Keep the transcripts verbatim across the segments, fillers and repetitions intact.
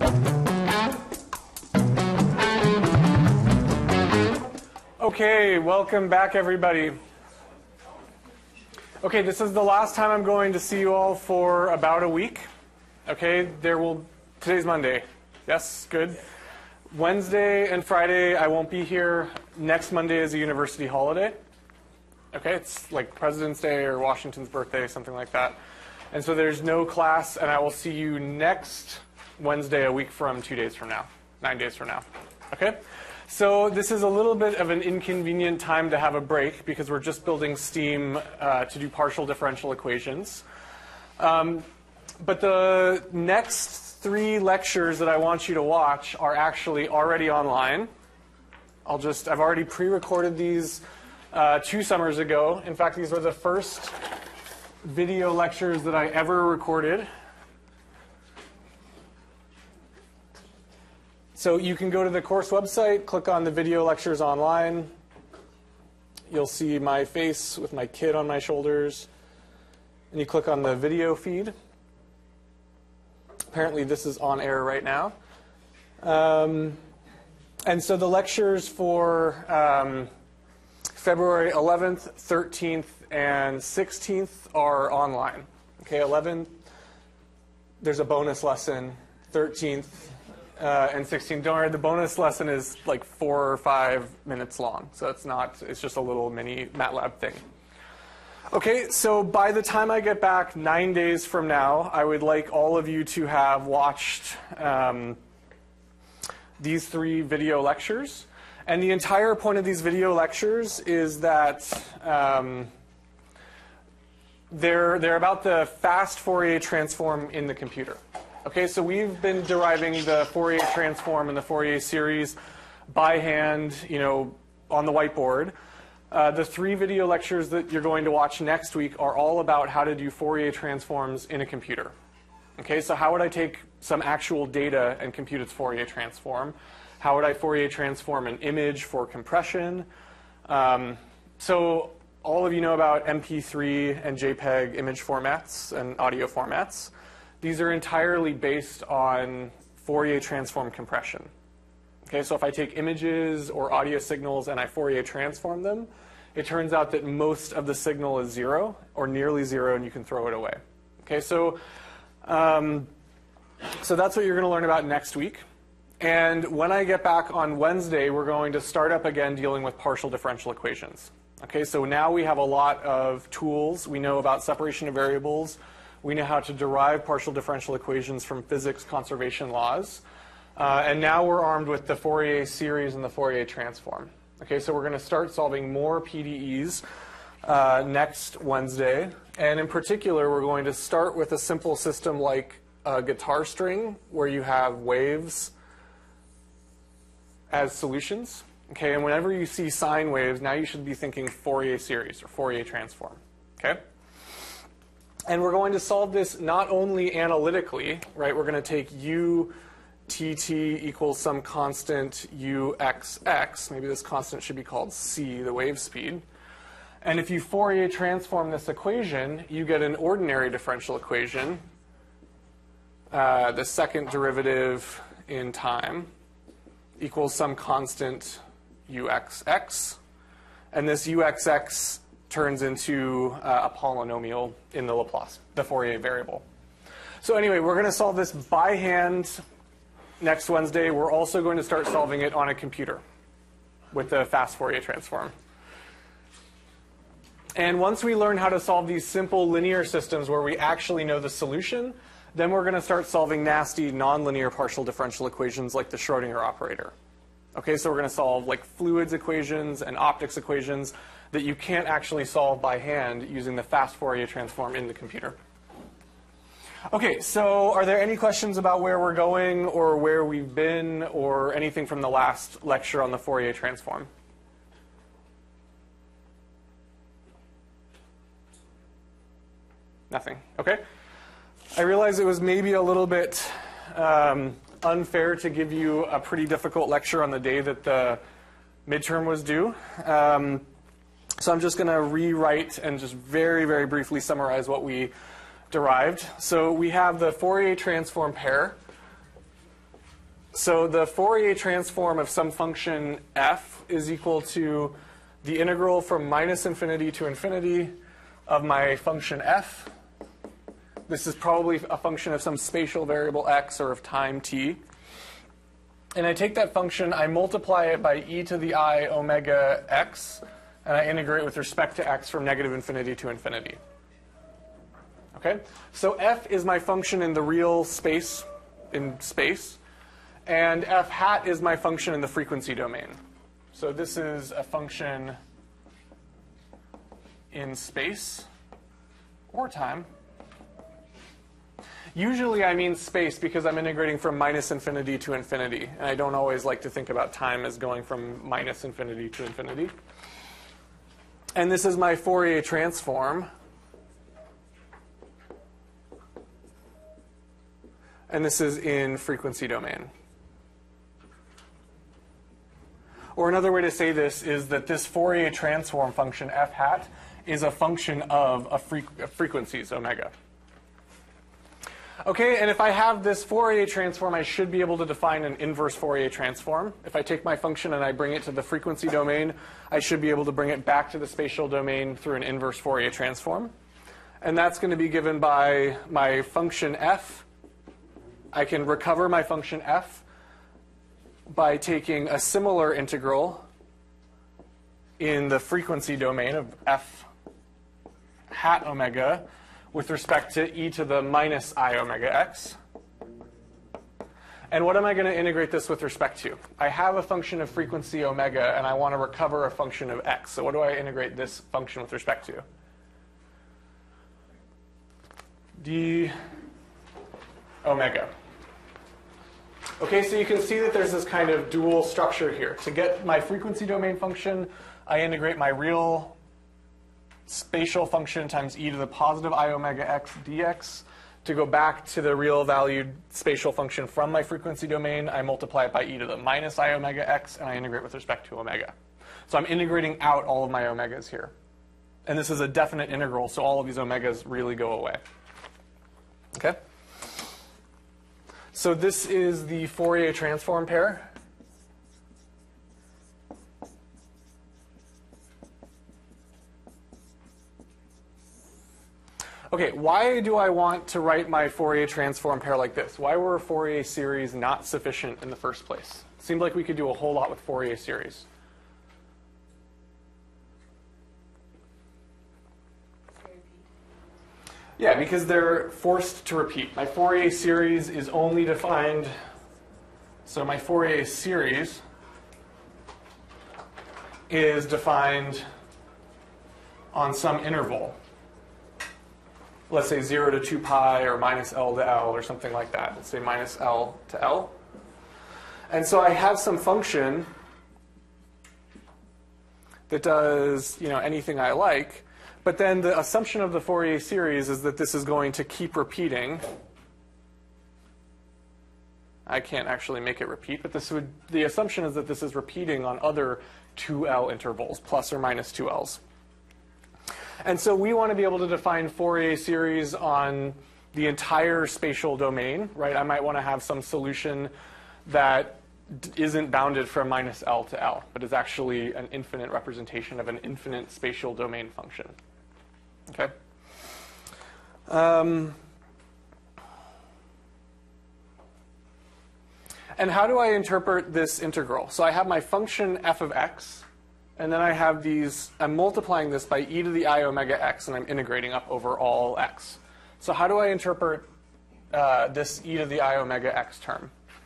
Okay, welcome back, everybody. Okay, this is the last time I'm going to see you all for about a week. Okay, there will, today's Monday. Yes, good. Wednesday and Friday I won't be here. Next Monday is a university holiday. Okay, it's like President's Day or Washington's birthday, something like that. And so there's no class, and I will see you next Wednesday, a week from two days from now, nine days from now. Okay? So this is a little bit of an inconvenient time to have a break because we're just building Steam uh, to do partial differential equations. Um, but the next three lectures that I want you to watch are actually already online. I'll just, I've already pre-recorded these uh, two summers ago. In fact, these were the first video lectures that I ever recorded. So you can go to the course website, click on the video lectures online. You'll see my face with my kid on my shoulders. And you click on the video feed. Apparently this is on air right now. Um, and so the lectures for um, February eleventh, thirteenth, and sixteenth are online. Okay, eleventh, there's a bonus lesson. thirteenth, Uh, and sixteen. Don't worry, the bonus lesson is like four or five minutes long. So it's not, it's just a little mini MATLAB thing. Okay, so by the time I get back nine days from now, I would like all of you to have watched um, these three video lectures. And the entire point of these video lectures is that um, they're, they're about the fast Fourier transform in the computer. Okay, so we've been deriving the Fourier transform and the Fourier series by hand, you know, on the whiteboard. Uh, the three video lectures that you're going to watch next week are all about how to do Fourier transforms in a computer. Okay, so how would I take some actual data and compute its Fourier transform? How would I Fourier transform an image for compression? Um, so all of you know about M P three and JPEG image formats and audio formats. These are entirely based on Fourier transform compression. Okay, so if I take images or audio signals and I Fourier transform them, it turns out that most of the signal is zero or nearly zero, and you can throw it away. Okay, so um, so that's what you're going to learn about next week. And when I get back on Wednesday, we're going to start up again dealing with partial differential equations. Okay, so now we have a lot of tools. We know about separation of variables. We know how to derive partial differential equations from physics conservation laws. Uh, and now we're armed with the Fourier series and the Fourier transform. Okay, so we're going to start solving more P D Es uh, next Wednesday. And in particular, we're going to start with a simple system like a guitar string, where you have waves as solutions. Okay, and whenever you see sine waves, now you should be thinking Fourier series or Fourier transform. Okay? And we're going to solve this not only analytically, right? We're going to take u tt equals some constant uxx. Maybe this constant should be called c, the wave speed. And if you Fourier transform this equation, you get an ordinary differential equation, uh, the second derivative in time, equals some constant uxx. And this uxx turns into uh, a polynomial in the Laplace, the Fourier variable. So anyway, we're going to solve this by hand next Wednesday. We're also going to start solving it on a computer with the fast Fourier transform. And once we learn how to solve these simple linear systems where we actually know the solution, then we're going to start solving nasty nonlinear partial differential equations like the Schrodinger operator. Okay, so we're going to solve like fluids equations and optics equations that you can't actually solve by hand using the fast Fourier transform in the computer. Okay, so are there any questions about where we're going or where we've been or anything from the last lecture on the Fourier transform? Nothing. Okay. I realize it was maybe a little bit um, unfair to give you a pretty difficult lecture on the day that the midterm was due. Um, so I'm just going to rewrite and just very, very briefly summarize what we derived. So we have the Fourier transform pair. So the Fourier transform of some function f is equal to the integral from minus infinity to infinity of my function f. This is probably a function of some spatial variable x or of time t. And I take that function, I multiply it by e to the I omega x, and I integrate with respect to x from negative infinity to infinity. Okay? So f is my function in the real space, in space, and f hat is my function in the frequency domain. So this is a function in space or time. Usually I mean space because I'm integrating from minus infinity to infinity, and I don't always like to think about time as going from minus infinity to infinity. And this is my Fourier transform. And this is in frequency domain. Or another way to say this is that this Fourier transform function f hat is a function of a fre frequencies omega. Okay, and if I have this Fourier transform, I should be able to define an inverse Fourier transform. If I take my function and I bring it to the frequency domain, I should be able to bring it back to the spatial domain through an inverse Fourier transform. And that's going to be given by my function f. I can recover my function f by taking a similar integral in the frequency domain of f hat omega with respect to e to the minus I omega x. And what am I going to integrate this with respect to? I have a function of frequency omega, and I want to recover a function of x. So what do I integrate this function with respect to? D omega. Okay, so you can see that there's this kind of dual structure here. To get my frequency domain function, I integrate my real spatial function times e to the positive I omega x dx. To go back to the real valued spatial function from my frequency domain, I multiply it by e to the minus I omega x, and I integrate with respect to omega. So I'm integrating out all of my omegas here. And this is a definite integral, so all of these omegas really go away. Okay? So this is the Fourier transform pair. Okay, why do I want to write my Fourier transform pair like this? Why were Fourier series not sufficient in the first place? It seemed like we could do a whole lot with Fourier series. Yeah, because they're forced to repeat. My Fourier series is only defined, so my Fourier series is defined on some interval. Let's say zero to two pi or minus L to L or something like that. Let's say minus L to L. And so I have some function that does, you know, anything I like. But then the assumption of the Fourier series is that this is going to keep repeating. I can't actually make it repeat, but this would, the assumption is that this is repeating on other two L intervals, plus or minus two L's. And so we want to be able to define Fourier series on the entire spatial domain, right? I might want to have some solution that isn't bounded from minus L to L, but is actually an infinite representation of an infinite spatial domain function. Okay? Um, and how do I interpret this integral? So I have my function f of x, and then I have these, I'm multiplying this by e to the I omega x, and I'm integrating up over all x. So how do I interpret uh, this e to the I omega x term?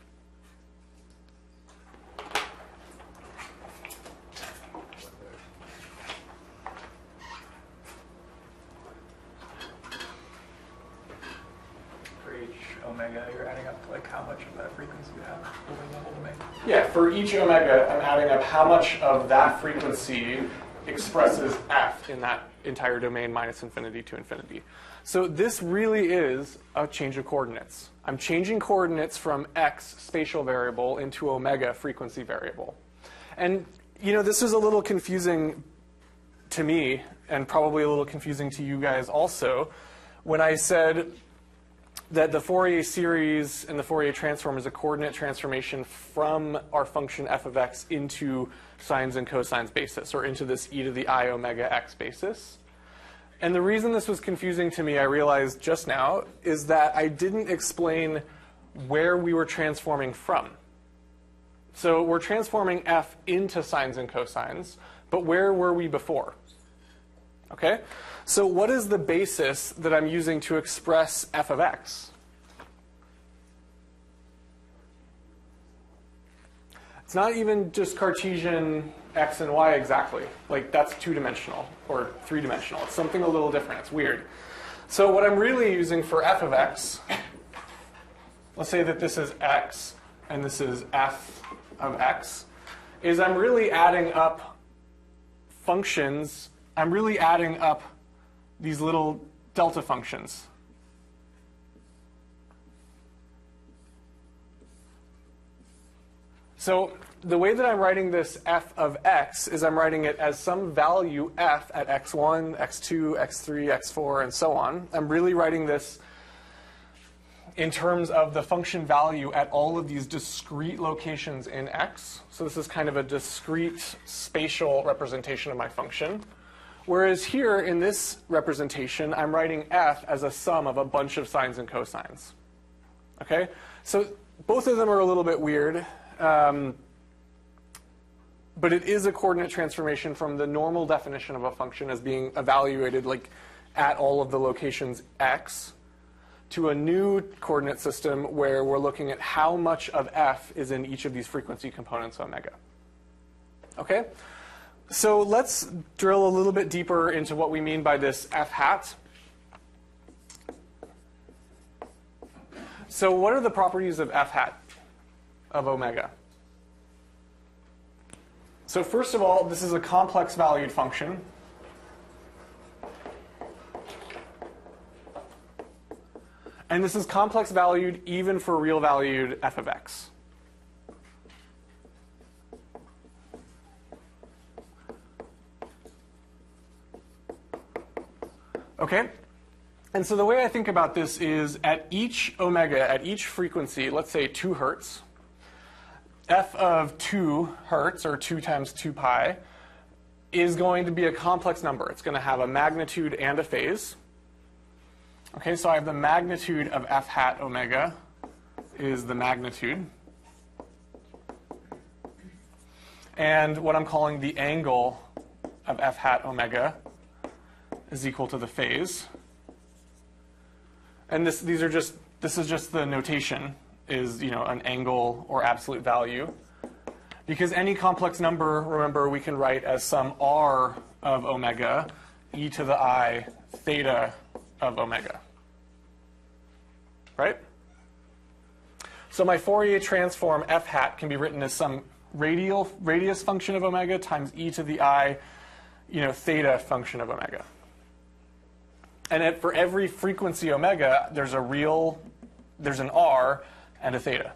Omega, you're adding up to like how much of that frequency you have holding the whole domain. Yeah, for each omega, I'm adding up how much of that frequency expresses f in that entire domain minus infinity to infinity. So this really is a change of coordinates. I'm changing coordinates from x spatial variable into omega frequency variable. And you know, this is a little confusing to me, and probably a little confusing to you guys also, when I said that the Fourier series and the Fourier transform is a coordinate transformation from our function f of x into sines and cosines basis, or into this e to the I omega x basis. And the reason this was confusing to me, I realized just now, is that I didn't explain where we were transforming from. So we're transforming f into sines and cosines, but where were we before? Okay? So what is the basis that I'm using to express f of x? It's not even just Cartesian x and y exactly. Like, that's two-dimensional or three-dimensional. It's something a little different. It's weird. So what I'm really using for f of x, let's say that this is x and this is f of x, is I'm really adding up functions. I'm really adding up these little delta functions. So the way that I'm writing this f of x is I'm writing it as some value f at x one, x two, x three, x four, and so on. I'm really writing this in terms of the function value at all of these discrete locations in x. So this is kind of a discrete spatial representation of my function. Whereas here in this representation, I'm writing f as a sum of a bunch of sines and cosines. Okay? So both of them are a little bit weird. Um, but it is a coordinate transformation from the normal definition of a function as being evaluated like at all of the locations x to a new coordinate system where we're looking at how much of f is in each of these frequency components omega. Okay? So let's drill a little bit deeper into what we mean by this f hat. So what are the properties of f hat of omega? So first of all, this is a complex valued function. And this is complex valued even for real valued f of x. Okay? And so the way I think about this is at each omega, at each frequency, let's say two hertz, f of two hertz, or two times two pi, is going to be a complex number. It's going to have a magnitude and a phase. Okay, so I have the magnitude of f hat omega is the magnitude. And what I'm calling the angle of f hat omega is equal to the phase. And this, these are just, this is just the notation, is, you know, an angle or absolute value. Because any complex number, remember, we can write as some r of omega, e to the I theta of omega. Right? So my Fourier transform f hat can be written as some radial radius function of omega times e to the I, you know, theta function of omega. And at, for every frequency omega, there's a real, there's an r and a theta.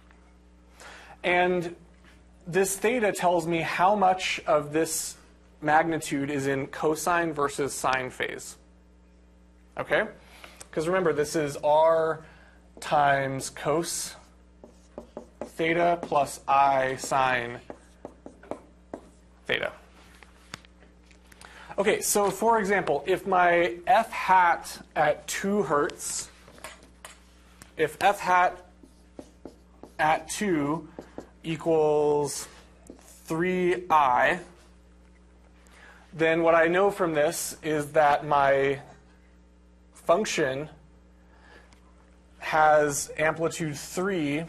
And this theta tells me how much of this magnitude is in cosine versus sine phase. Okay? Because remember, this is r times cos theta plus I sine theta. Okay, so for example, if my f hat at two hertz, if f hat at two equals three I, then what I know from this is that my function has amplitude three,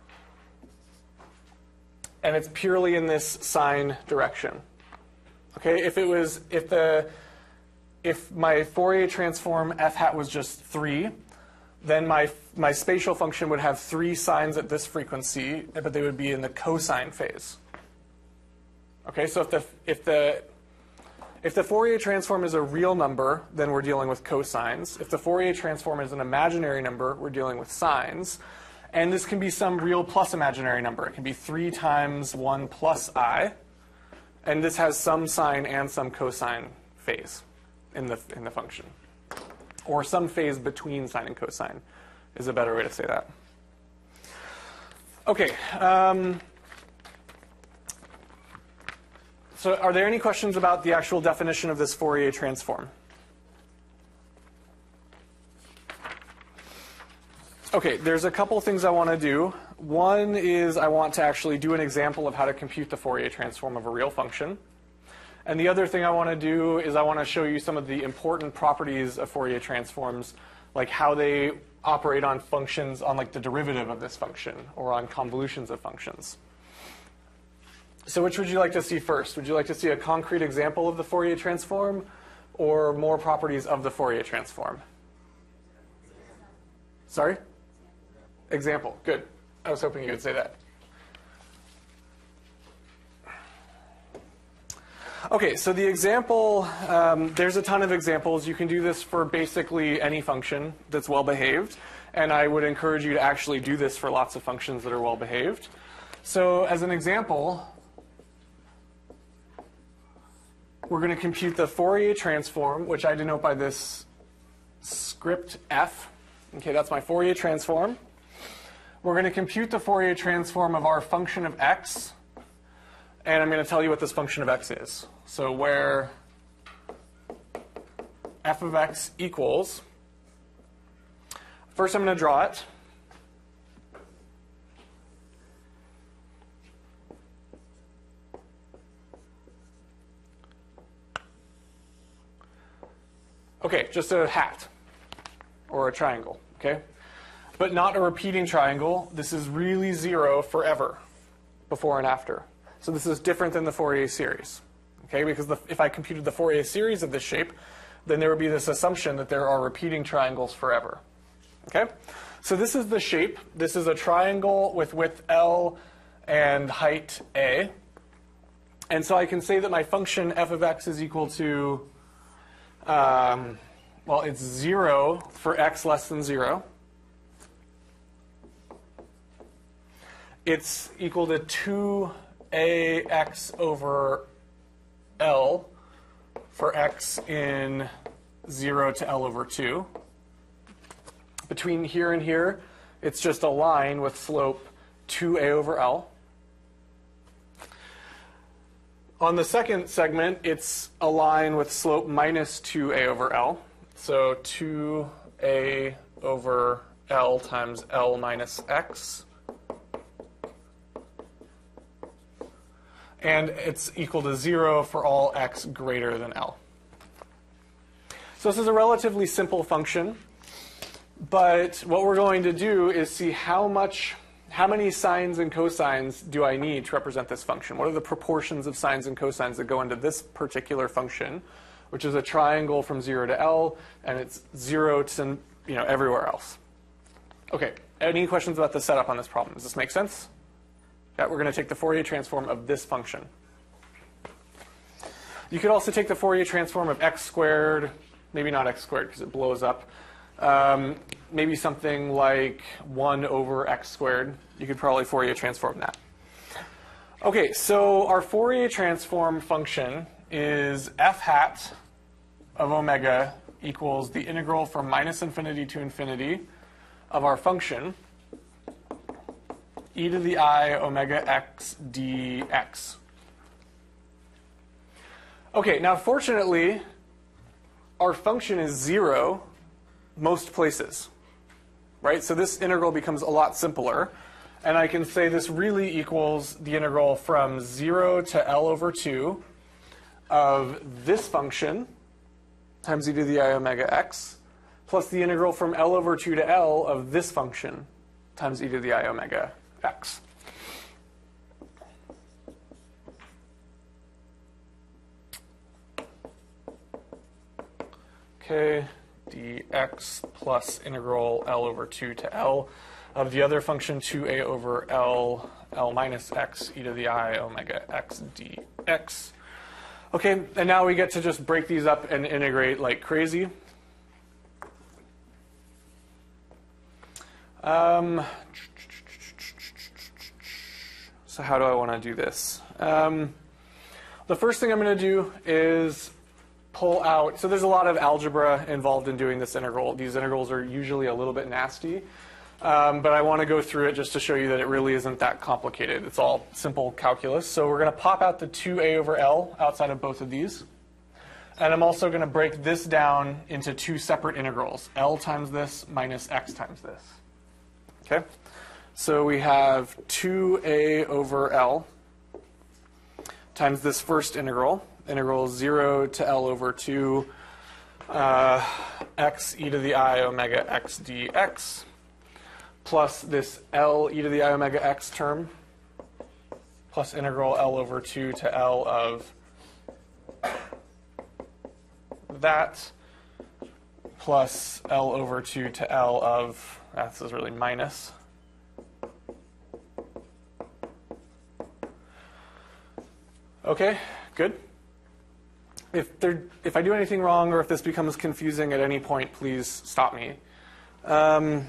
and it's purely in this sine direction. Okay, if it was, if the, if my Fourier transform f hat was just three, then my my spatial function would have three sines at this frequency, but they would be in the cosine phase. Okay, so if the if the if the Fourier transform is a real number, then we're dealing with cosines. If the Fourier transform is an imaginary number, we're dealing with sines. And this can be some real plus imaginary number. It can be three times one plus I. And this has some sine and some cosine phase in the in the function, or some phase between sine and cosine is a better way to say that. Okay. Um, so are there any questions about the actual definition of this Fourier transform? Okay, there's a couple things I want to do. One is I want to actually do an example of how to compute the Fourier transform of a real function. And the other thing I want to do is I want to show you some of the important properties of Fourier transforms, like how they operate on functions, on like the derivative of this function, or on convolutions of functions. So which would you like to see first? Would you like to see a concrete example of the Fourier transform, or more properties of the Fourier transform? Sorry? Example. Good. I was hoping you would say that. Okay, so the example, um, there's a ton of examples. You can do this for basically any function that's well-behaved. And I would encourage you to actually do this for lots of functions that are well-behaved. So as an example, we're going to compute the Fourier transform, which I denote by this script f. Okay, that's my Fourier transform. We're going to compute the Fourier transform of our function of x. And I'm going to tell you what this function of x is. So where f of x equals, first I'm going to draw it. Okay, just a hat or a triangle, okay? But not a repeating triangle. This is really zero forever, before and after. So this is different than the Fourier series, okay? Because the, if I computed the Fourier series of this shape, then there would be this assumption that there are repeating triangles forever, okay? So this is the shape. This is a triangle with width L and height A. And so I can say that my function f of x is equal to, um, well, it's zero for x less than zero. It's equal to two ax over L for x in zero to L over two. Between here and here, it's just a line with slope two a over L. On the second segment, it's a line with slope minus two a over L. So two a over L times L minus x. And it's equal to zero for all x greater than L. So this is a relatively simple function. But what we're going to do is see how much, how many sines and cosines do I need to represent this function? What are the proportions of sines and cosines that go into this particular function, which is a triangle from zero to L, and it's zero to, you know, everywhere else. Okay, any questions about the setup on this problem? Does this make sense? Yeah, we're going to take the Fourier transform of this function. You could also take the Fourier transform of x squared, maybe not x squared because it blows up, um, maybe something like one over x squared. You could probably Fourier transform that. Okay, so our Fourier transform function is f hat of omega equals the integral from minus infinity to infinity of our function e to the I omega x dx. Okay, now fortunately, our function is zero most places, right? So this integral becomes a lot simpler. And I can say this really equals the integral from zero to L over two of this function times e to the I omega x plus the integral from L over two to L of this function times e to the I omega x. Okay, dx plus integral L over two to L of the other function two a over L, L minus x e to the I omega x dx. Okay, and now we get to just break these up and integrate like crazy. Um, so how do I want to do this? Um, the first thing I'm going to do is pull out, so there's a lot of algebra involved in doing this integral. These integrals are usually a little bit nasty, um, but I want to go through it just to show you that it really isn't that complicated. It's all simple calculus. So we're going to pop out the two a over L outside of both of these. And I'm also going to break this down into two separate integrals, L times this minus x times this. Okay? So we have two a over L times this first integral, integral zero to L over two uh, x e to the I omega x dx, plus this L e to the I omega x term, plus integral L over two to L of that, plus L over two to L of, ah, this is really minus. Okay, good. If, there, if I do anything wrong or if this becomes confusing at any point, please stop me. Um,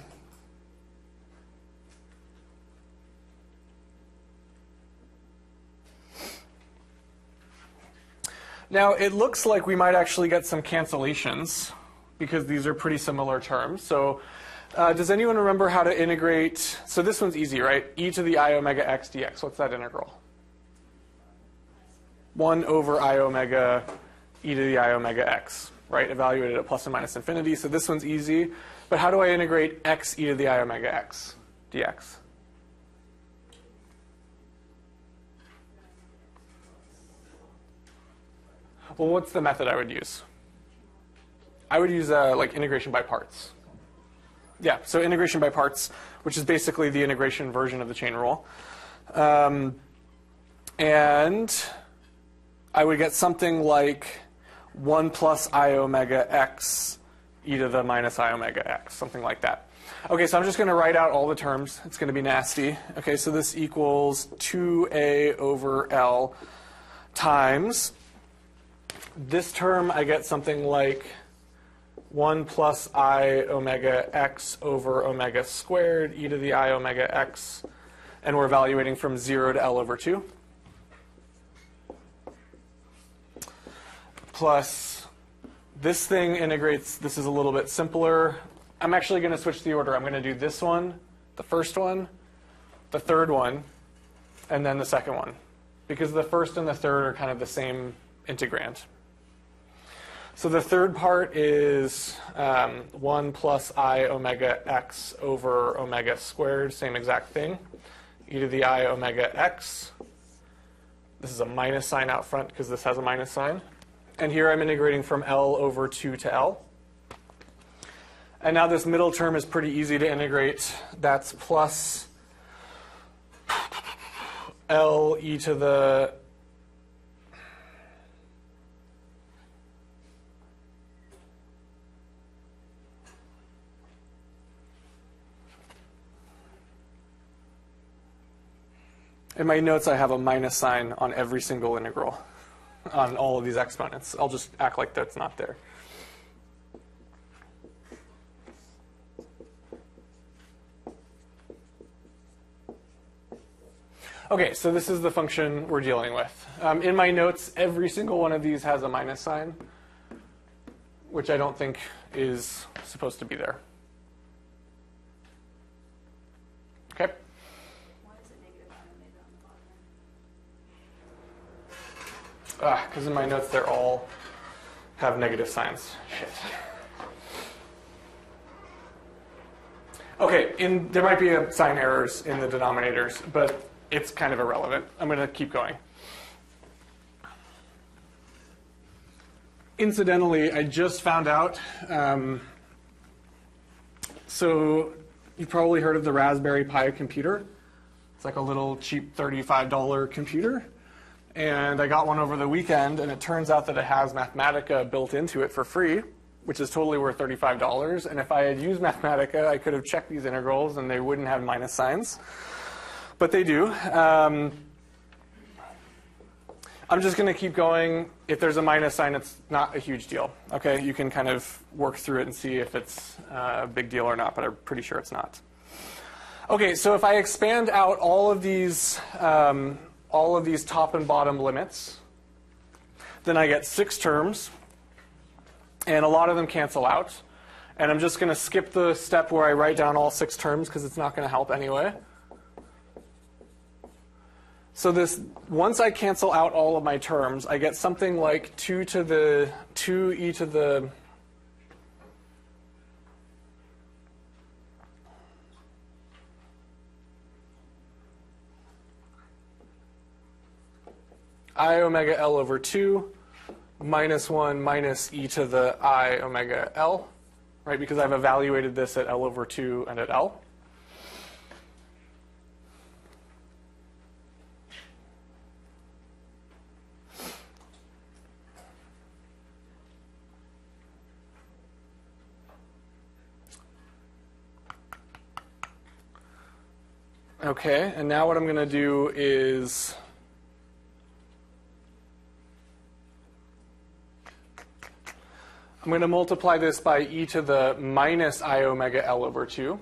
now, it looks like we might actually get some cancellations because these are pretty similar terms. So uh, does anyone remember how to integrate? So this one's easy, right? E to the I omega x dx. What's that integral? one over I omega e to the I omega x, right? Evaluated at plus and minus infinity. So this one's easy. But how do I integrate x e to the I omega x dx? Well, what's the method I would use? I would use uh, like integration by parts. Yeah, so integration by parts, which is basically the integration version of the chain rule. Um, and I would get something like one plus I omega x e to the minus I omega x, something like that. Okay, so I'm just going to write out all the terms. It's going to be nasty. Okay, so this equals two a over L times this term. I get something like one plus I omega x over omega squared e to the I omega x, and we're evaluating from zero to L over two. Plus this thing integrates, this is a little bit simpler. I'm actually going to switch the order. I'm going to do this one, the first one, the third one, and then the second one, because the first and the third are kind of the same integrand. So the third part is um, one plus I omega x over omega squared, same exact thing, e to the I omega x. This is a minus sign out front because this has a minus sign. And here I'm integrating from L over two to L. And now this middle term is pretty easy to integrate. That's plus L e to the in my notes, I have a minus sign on every single integral on all of these exponents. I'll just act like that's not there. Okay, so this is the function we're dealing with. Um, in my notes, every single one of these has a minus sign, which I don't think is supposed to be there. Okay? Why is it negative I omega on the bottom? Ah, because in my notes, they're all have negative signs. Shit. Okay, in, there might be a sign errors in the denominators, but it's kind of irrelevant. I'm going to keep going. Incidentally, I just found out, um, so you've probably heard of the Raspberry Pi computer. It's like a little cheap thirty-five dollar computer. And I got one over the weekend, and it turns out that it has Mathematica built into it for free, which is totally worth thirty-five dollars. And if I had used Mathematica, I could have checked these integrals, and they wouldn't have minus signs. But they do. Um, I'm just going to keep going. If there's a minus sign, it's not a huge deal. Okay, you can kind of work through it and see if it's a big deal or not, but I'm pretty sure it's not. Okay, so if I expand out all of these, um, all of these top and bottom limits, then I get six terms. and a lot of them cancel out. And I'm just going to skip the step where I write down all six terms because it's not going to help anyway. So this, once I cancel out all of my terms, I get something like two to the two e to the I omega L over two minus one minus e to the I omega L, right? Because I've evaluated this at L over two and at L. Okay, and now what I'm going to do is I'm going to multiply this by e to the minus I omega L over two.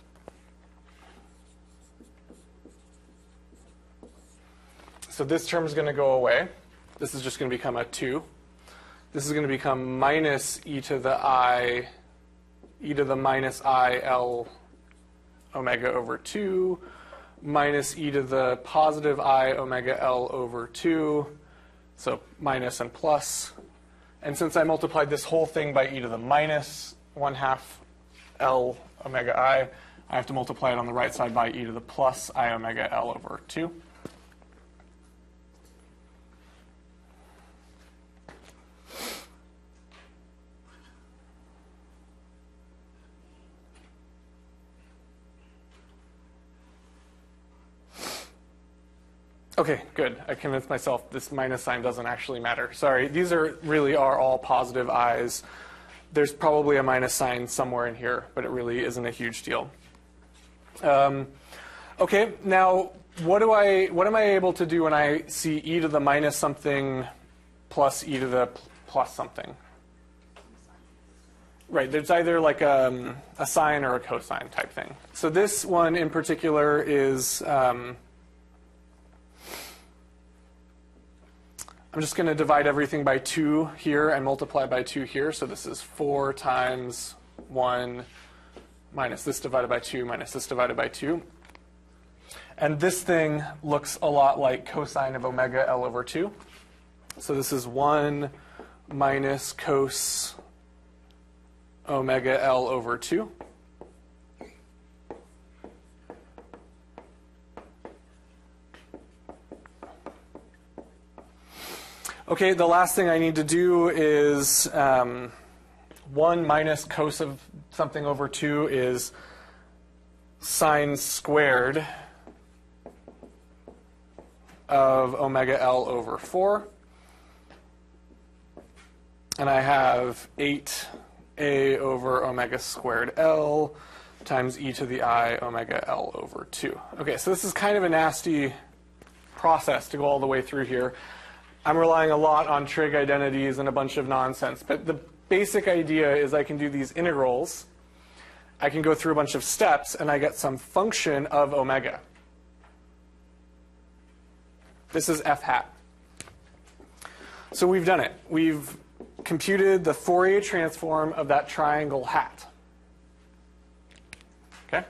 So this term is going to go away. This is just going to become a two. This is going to become minus e to the I, e to the minus I L omega over two, minus e to the positive I omega L over two, so minus and plus. And since I multiplied this whole thing by e to the minus one half L omega I, I have to multiply it on the right side by e to the plus I omega L over two. Okay, good. I convinced myself this minus sign doesn't actually matter. Sorry, these are really are all positive i's. There's probably a minus sign somewhere in here, but it really isn't a huge deal. Um, okay, now what do I what am I able to do when I see e to the minus something plus e to the plus something? Right, there's either like a, a sine or a cosine type thing. So this one in particular is um, I'm just going to divide everything by two here and multiply by two here. So this is four times one minus this divided by two minus this divided by two. And this thing looks a lot like cosine of omega L over two. So this is one minus cos omega L over two. Okay, the last thing I need to do is um, one minus cos of something over two is sine squared of omega L over four. And I have eight a over omega squared L times e to the I omega L over two. Okay, so this is kind of a nasty process to go all the way through here. I'm relying a lot on trig identities and a bunch of nonsense. But the basic idea is I can do these integrals. I can go through a bunch of steps, and I get some function of omega. This is f hat. So we've done it. We've computed the Fourier transform of that triangle hat. Okay?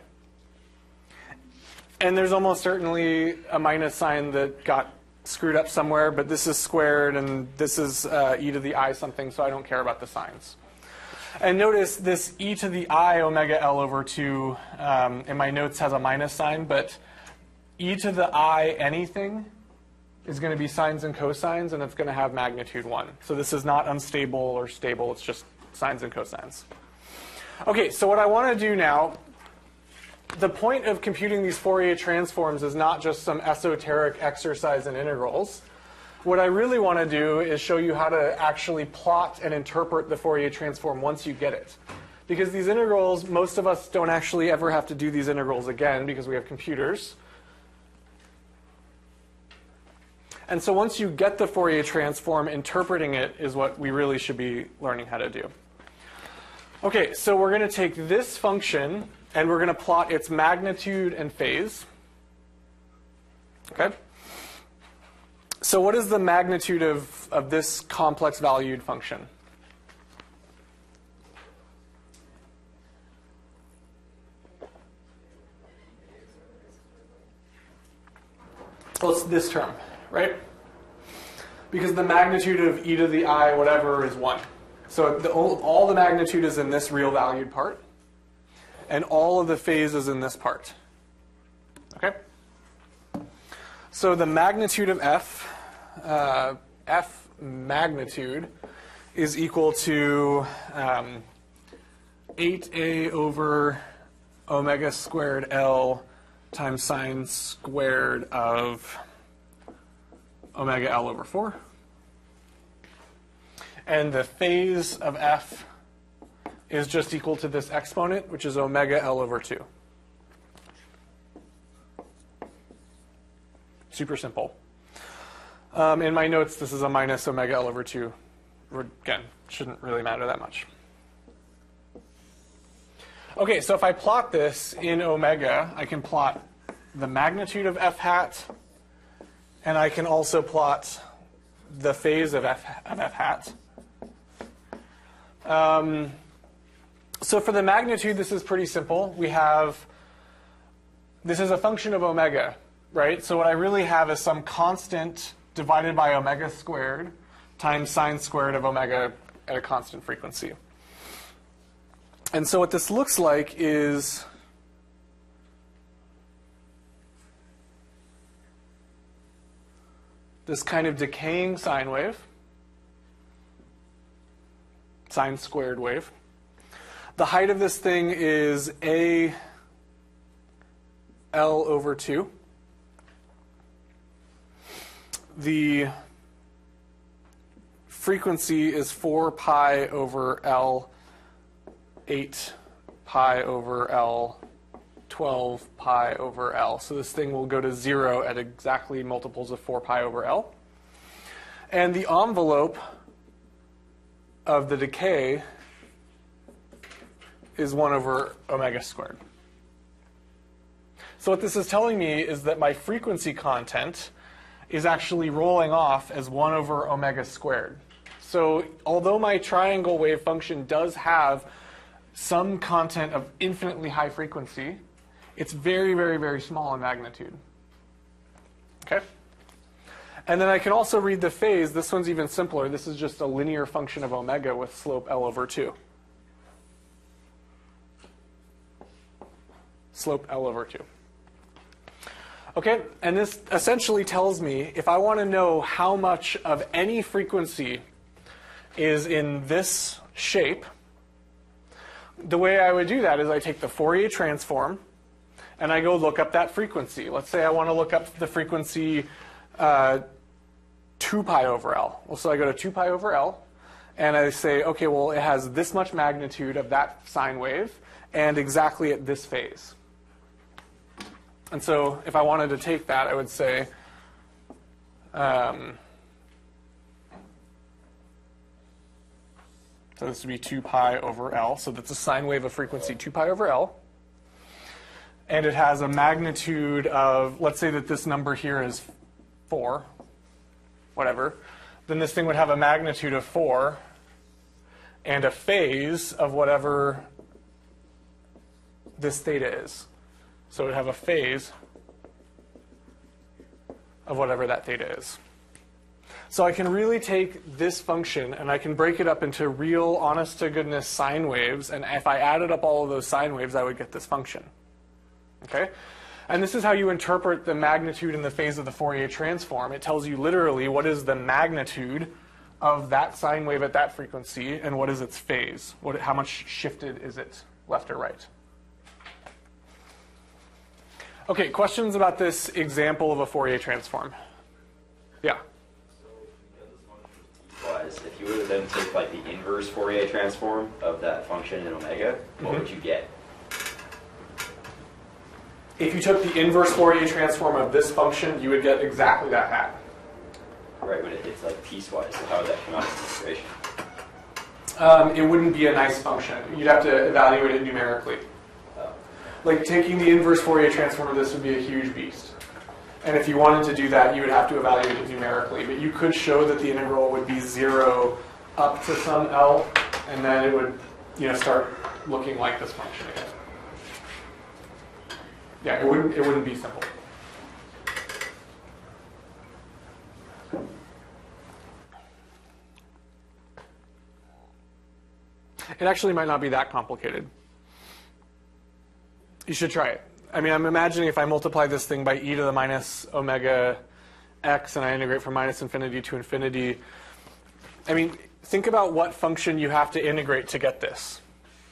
And there's almost certainly a minus sign that got screwed up somewhere, but this is squared and this is uh, e to the I something, so I don't care about the signs. And notice this e to the I omega L over two um, in my notes has a minus sign, but e to the I anything is going to be sines and cosines, and it's going to have magnitude one. So this is not unstable or stable, it's just sines and cosines. Okay, so what I want to do now, the point of computing these Fourier transforms is not just some esoteric exercise in integrals. What I really want to do is show you how to actually plot and interpret the Fourier transform once you get it. Because these integrals, most of us don't actually ever have to do these integrals again because we have computers. And so once you get the Fourier transform, interpreting it is what we really should be learning how to do. Okay, so we're going to take this function and we're going to plot its magnitude and phase. Okay? So what is the magnitude of, of this complex valued function? well, it's this term, right? Because the magnitude of e to the I whatever is one. So the, all the magnitude is in this real valued part, and all of the phase is in this part. Okay? So the magnitude of f, uh, f magnitude, is equal to um, eight a over omega squared L times sine squared of omega L over four. And the phase of f is just equal to this exponent, which is omega L over two. Super simple. Um, in my notes, this is a minus omega L over two. Again, shouldn't really matter that much. Okay, so if I plot this in omega, I can plot the magnitude of f hat, and I can also plot the phase of f, of f hat. Um, so for the magnitude, this is pretty simple. We have, this is a function of omega, right? So what I really have is some constant divided by omega squared times sine squared of omega at a constant frequency. And so what this looks like is this kind of decaying sine wave, sine squared wave. The height of this thing is a L over two. The frequency is four pi over L, eight pi over L, twelve pi over L. So this thing will go to zero at exactly multiples of four pi over L. And the envelope of the decay is one over omega squared. So what this is telling me is that my frequency content is actually rolling off as one over omega squared. So although my triangle wave function does have some content of infinitely high frequency, it's very, very, very small in magnitude. Okay? And then I can also read the phase. This one's even simpler. This is just a linear function of omega with slope L over two. Slope L over two. Okay, and this essentially tells me if I want to know how much of any frequency is in this shape, the way I would do that is I take the Fourier transform and I go look up that frequency. Let's say I want to look up the frequency uh, two pi over L. Well, so I go to two pi over L and I say, okay, well, it has this much magnitude of that sine wave and exactly at this phase. And so if I wanted to take that, I would say, um, so this would be two pi over L. So that's a sine wave of frequency two pi over L. And it has a magnitude of, let's say that this number here is four, whatever. Then this thing would have a magnitude of four and a phase of whatever this theta is. So it would have a phase of whatever that theta is. So I can really take this function and I can break it up into real, honest-to-goodness sine waves. And if I added up all of those sine waves, I would get this function. Okay? And this is how you interpret the magnitude and the phase of the Fourier transform. It tells you literally what is the magnitude of that sine wave at that frequency and what is its phase. What, how much shifted is it, left or right? Okay, questions about this example of a Fourier transform? Yeah? Was if you were to then take like the inverse Fourier transform of that function in omega, what Mm-hmm. would you get? If you took the inverse Fourier transform of this function, you would get exactly that hat. Right, but it, it's like piecewise, so how would that come out of this equation? Um, it wouldn't be a nice function. You'd have to evaluate it numerically. Oh. Like taking the inverse Fourier transform of this would be a huge beast. And if you wanted to do that, you would have to evaluate it numerically. But you could show that the integral would be zero up to some L, and then it would, you know, start looking like this function again. Yeah, it wouldn't, it wouldn't be simple. It actually might not be that complicated. You should try it. I mean, I'm imagining if I multiply this thing by e to the minus omega x and I integrate from minus infinity to infinity, I mean, think about what function you have to integrate to get this.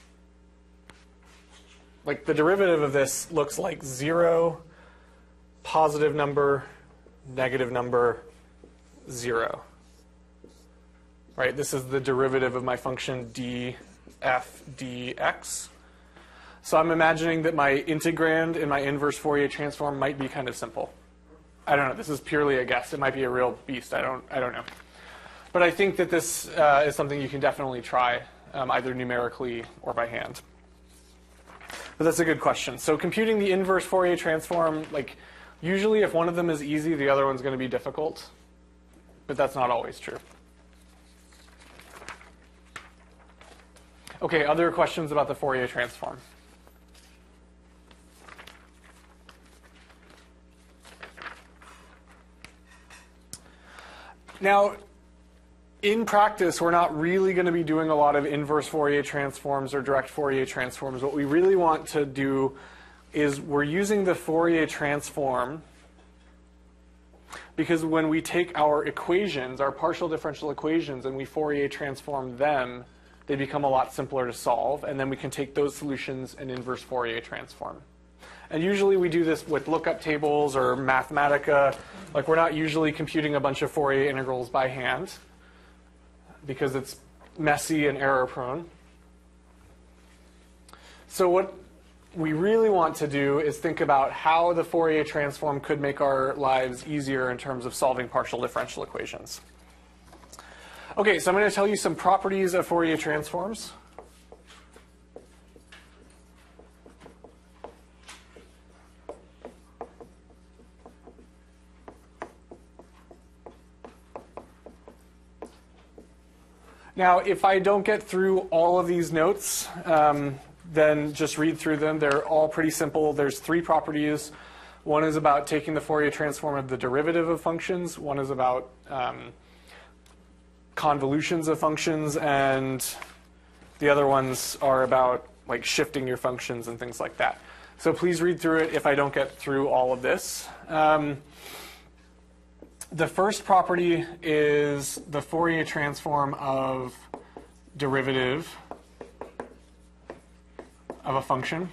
Like the derivative of this looks like zero, positive number, negative number, zero. Right? This is the derivative of my function d f dx. So I'm imagining that my integrand in my inverse Fourier transform might be kind of simple. I don't know. This is purely a guess. It might be a real beast. I don't, I don't know. But I think that this uh, is something you can definitely try, um, either numerically or by hand. But that's a good question. So computing the inverse Fourier transform, like usually if one of them is easy, the other one's going to be difficult. But that's not always true. Okay, other questions about the Fourier transform? Now, in practice, we're not really going to be doing a lot of inverse Fourier transforms or direct Fourier transforms. What we really want to do is we're using the Fourier transform because when we take our equations, our partial differential equations, and we Fourier transform them, they become a lot simpler to solve, and then we can take those solutions and inverse Fourier transform. And usually we do this with lookup tables or Mathematica. Like we're not usually computing a bunch of Fourier integrals by hand because it's messy and error prone. So what we really want to do is think about how the Fourier transform could make our lives easier in terms of solving partial differential equations. Okay, so I'm going to tell you some properties of Fourier transforms. Now, if I don't get through all of these notes, um, then just read through them. They're all pretty simple. There's three properties. One is about taking the Fourier transform of the derivative of functions. One is about um, convolutions of functions, and the other ones are about like shifting your functions and things like that. So please read through it if I don't get through all of this. Um, The first property is the Fourier transform of derivative of a function.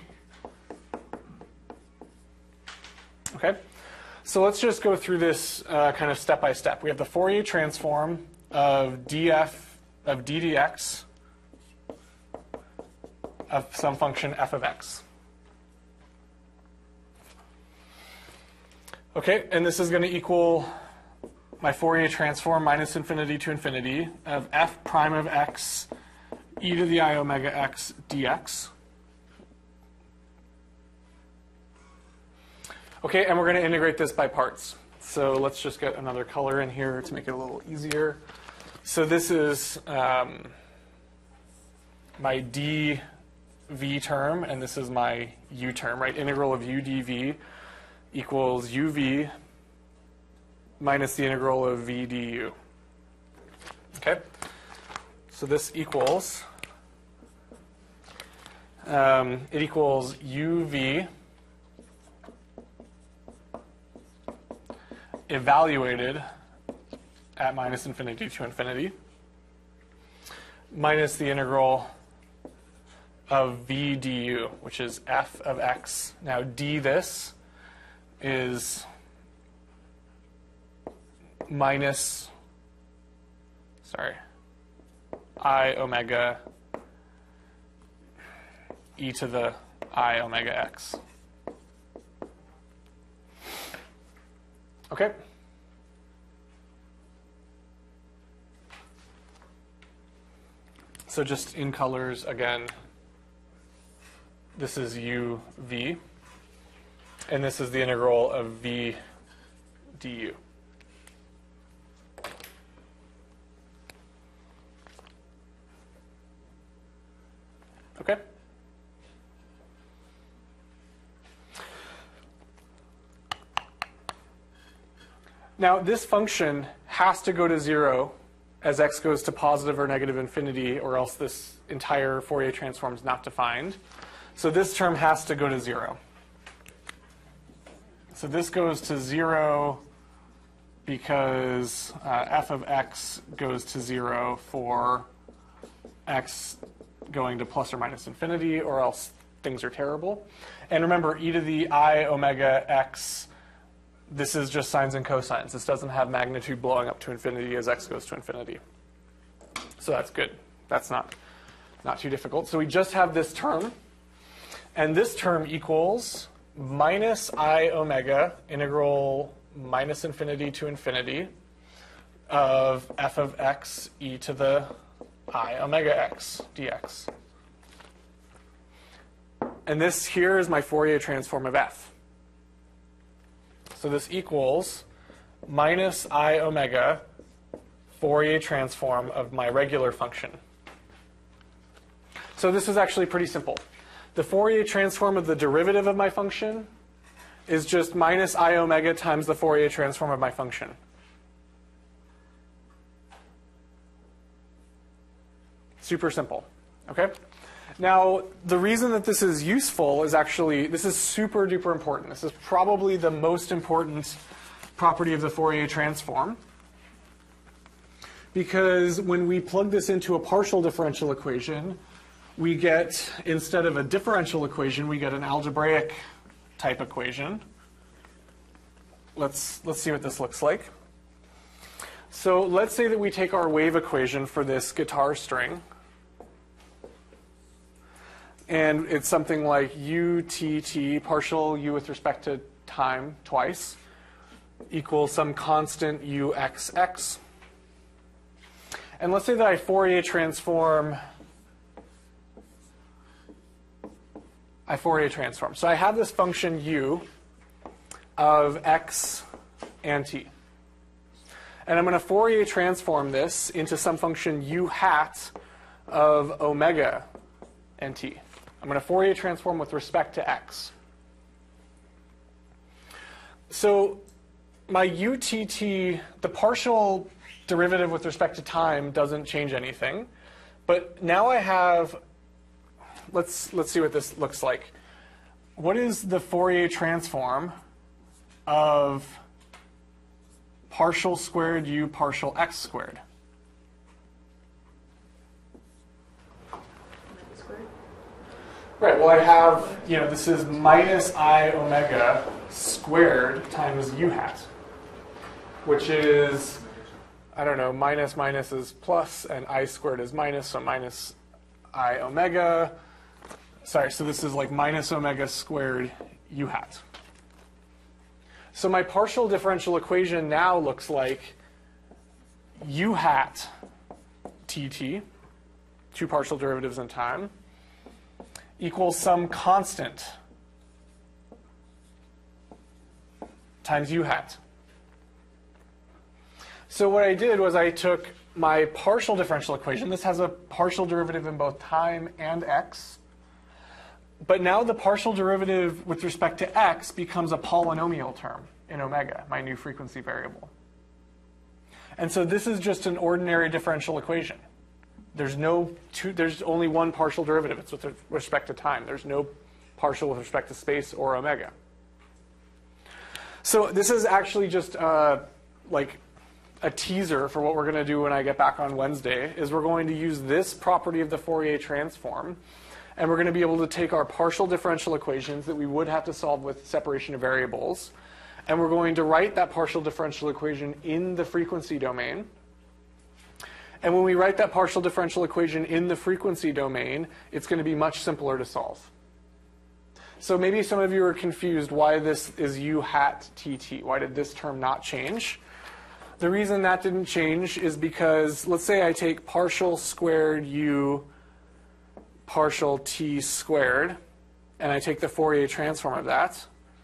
Okay, so let's just go through this uh, kind of step by step. We have the Fourier transform of df of d dx of some function f of x. Okay, and this is going to equal my Fourier transform minus infinity to infinity of f prime of x e to the I omega x dx. Okay, and we're going to integrate this by parts. So let's just get another color in here to make it a little easier. So this is um, my dv term, and this is my u term, right? Integral of u dv equals uv minus the integral of v du. Okay? So this equals, um, it equals uv evaluated at minus infinity to infinity minus the integral of v du, which is f of x. Now d this is minus, sorry, I omega e to the I omega x. Okay? So just in colors again, this is uv, and this is the integral of v du. Okay? Now, this function has to go to zero as x goes to positive or negative infinity, or else this entire Fourier transform is not defined. So this term has to go to zero. So this goes to zero because uh, f of x goes to zero for x going to plus or minus infinity, or else things are terrible. And remember, e to the I omega x, this is just sines and cosines. This doesn't have magnitude blowing up to infinity as x goes to infinity. So that's good. That's not, not too difficult. So we just have this term. And this term equals minus I omega integral minus infinity to infinity of f of x e to the I omega x dx. And this here is my Fourier transform of f. So this equals minus I omega Fourier transform of my regular function. So this is actually pretty simple. The Fourier transform of the derivative of my function is just minus I omega times the Fourier transform of my function. Super simple. Okay? Now, the reason that this is useful is actually, this is super duper important. This is probably the most important property of the Fourier transform. Because when we plug this into a partial differential equation, we get, instead of a differential equation, we get an algebraic type equation. Let's, let's see what this looks like. So let's say that we take our wave equation for this guitar string. And it's something like u t t, partial u with respect to time twice, equals some constant u x x. And let's say that I Fourier transform, I Fourier transform. So I have this function u of x and t. And I'm going to Fourier transform this into some function u hat of omega and t. I'm going to Fourier transform with respect to x. So my u t t, the partial derivative with respect to time doesn't change anything. But now I have, let's, let's see what this looks like. What is the Fourier transform of partial squared u partial x squared? Right, well I have, you know, this is minus I omega squared times u hat, which is, I don't know, minus minus is plus, and I squared is minus, so minus I omega. Sorry, so this is like minus omega squared u hat. So my partial differential equation now looks like u hat tt, two partial derivatives in time, equals some constant times u hat. So what I did was I took my partial differential equation. This has a partial derivative in both time and x. But now the partial derivative with respect to x becomes a polynomial term in omega, my new frequency variable. And so this is just an ordinary differential equation. There's no two, there's only one partial derivative. It's with respect to time. There's no partial with respect to space or omega. So this is actually just uh, like a teaser for what we're going to do when I get back on Wednesday, is we're going to use this property of the Fourier transform, and we're going to be able to take our partial differential equations that we would have to solve with separation of variables, and we're going to write that partial differential equation in the frequency domain. And when we write that partial differential equation in the frequency domain, it's going to be much simpler to solve. So maybe some of you are confused why this is u hat tt. Why did this term not change? The reason that didn't change is because, let's say I take partial squared u partial t squared, and I take the Fourier transform of that.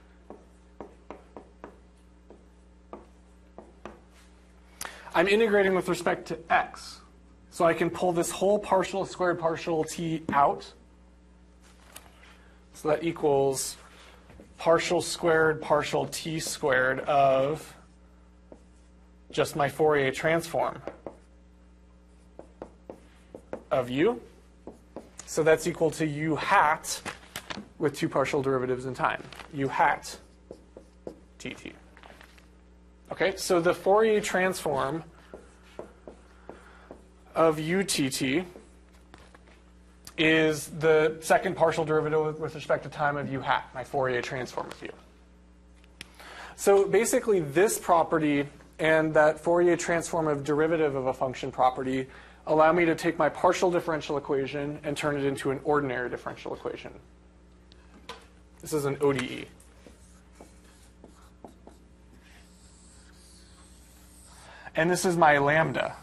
I'm integrating with respect to x. So I can pull this whole partial squared partial t out. So that equals partial squared partial t squared of just my Fourier transform. of u. So that's equal to u hat with two partial derivatives in time, u hat dt. Okay, so the Fourier transform of utt is the second partial derivative with respect to time of u hat, my Fourier transform of u. So basically this property and that Fourier transform of derivative of a function property allow me to take my partial differential equation and turn it into an ordinary differential equation. This is an O D E. And this is my lambda.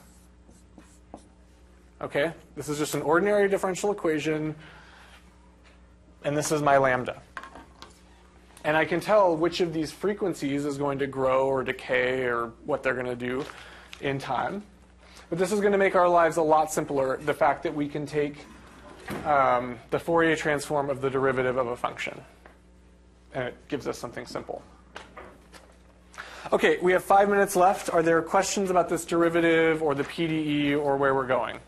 Okay? This is just an ordinary differential equation, and this is my lambda. And I can tell which of these frequencies is going to grow or decay or what they're going to do in time. But this is going to make our lives a lot simpler, the fact that we can take um, the Fourier transform of the derivative of a function. And it gives us something simple. Okay, we have five minutes left. Are there questions about this derivative or the P D E or where we're going?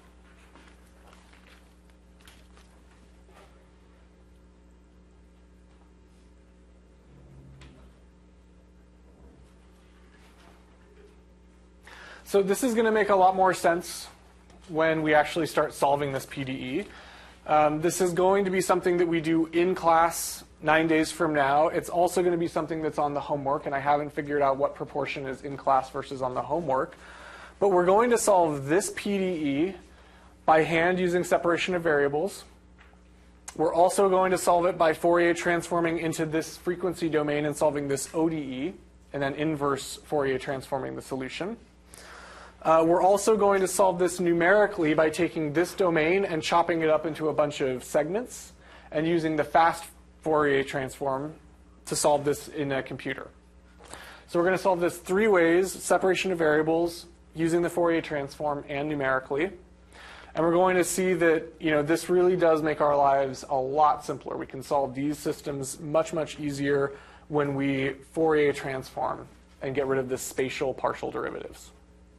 So this is going to make a lot more sense when we actually start solving this P D E. Um, this is going to be something that we do in class nine days from now. It's also going to be something that's on the homework, and I haven't figured out what proportion is in class versus on the homework. But we're going to solve this P D E by hand using separation of variables. We're also going to solve it by Fourier transforming into this frequency domain and solving this O D E, and then inverse Fourier transforming the solution. Uh, we're also going to solve this numerically by taking this domain and chopping it up into a bunch of segments and using the fast Fourier transform to solve this in a computer. So we're going to solve this three ways: separation of variables, using the Fourier transform, and numerically. And we're going to see that, you know, this really does make our lives a lot simpler. We can solve these systems much, much easier when we Fourier transform and get rid of the spatial partial derivatives.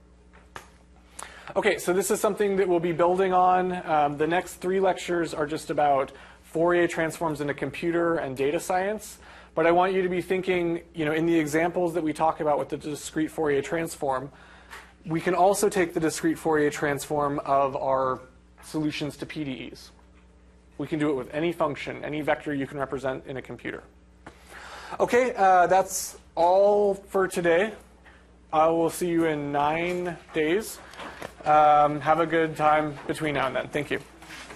Okay, so this is something that we'll be building on. Um, the next three lectures are just about Fourier transforms in a computer and data science. But I want you to be thinking, you know, in the examples that we talk about with the discrete Fourier transform, we can also take the discrete Fourier transform of our solutions to P D Es. We can do it with any function, any vector you can represent in a computer. Okay, uh, that's all for today. I will see you in nine days. Um, have a good time between now and then. Thank you.